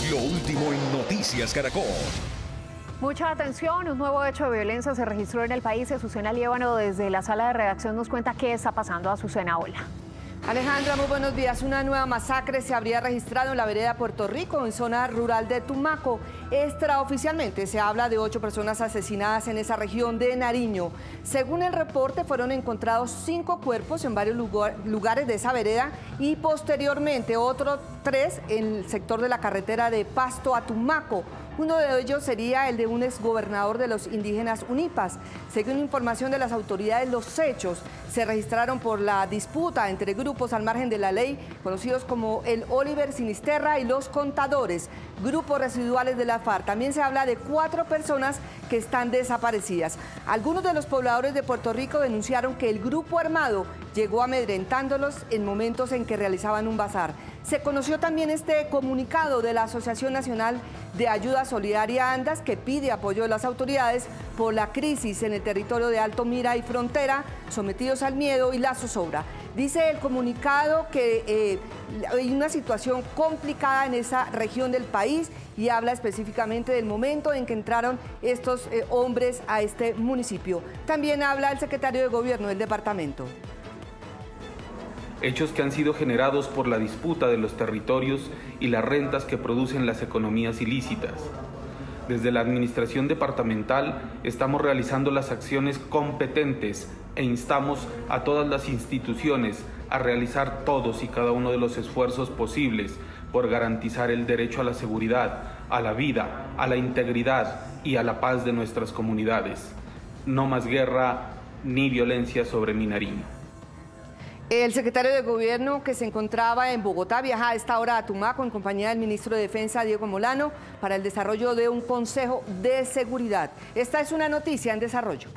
Lo último en Noticias Caracol. Mucha atención, un nuevo hecho de violencia se registró en el país. Azucena Liévano desde la sala de redacción nos cuenta qué está pasando. Azucena, hola. Alejandra, muy buenos días. Una nueva masacre se habría registrado en la vereda Puerto Rico, en zona rural de Tumaco. Extraoficialmente se habla de 8 personas asesinadas en esa región de Nariño. Según el reporte, fueron encontrados 5 cuerpos en varios lugares de esa vereda y posteriormente otros 3 en el sector de la carretera de Pasto a Tumaco. Uno de ellos sería el de un exgobernador de los indígenas Unipas. Según información de las autoridades, los hechos se registraron por la disputa entre grupos al margen de la ley, conocidos como el Oliver Sinisterra y los Contadores, grupos residuales de la FARC. También se habla de 4 personas que están desaparecidas. Algunos de los pobladores de Puerto Rico denunciaron que el grupo armado llegó amedrentándolos en momentos en que realizaban un bazar. Se conoció también este comunicado de la Asociación Nacional de Ayuda Solidaria Andas, que pide apoyo de las autoridades por la crisis en el territorio de Alto Mira y Frontera, sometidos al miedo y la zozobra. Dice el comunicado que hay una situación complicada en esa región del país y habla específicamente del momento en que entraron estos hombres a este municipio. También habla el secretario de Gobierno del departamento. Hechos que han sido generados por la disputa de los territorios y las rentas que producen las economías ilícitas. Desde la administración departamental estamos realizando las acciones competentes e instamos a todas las instituciones a realizar todos y cada uno de los esfuerzos posibles por garantizar el derecho a la seguridad, a la vida, a la integridad y a la paz de nuestras comunidades. No más guerra ni violencia sobre mi Nariño. El secretario de Gobierno, que se encontraba en Bogotá, viaja a esta hora a Tumaco en compañía del ministro de Defensa, Diego Molano, para el desarrollo de un consejo de seguridad. Esta es una noticia en desarrollo.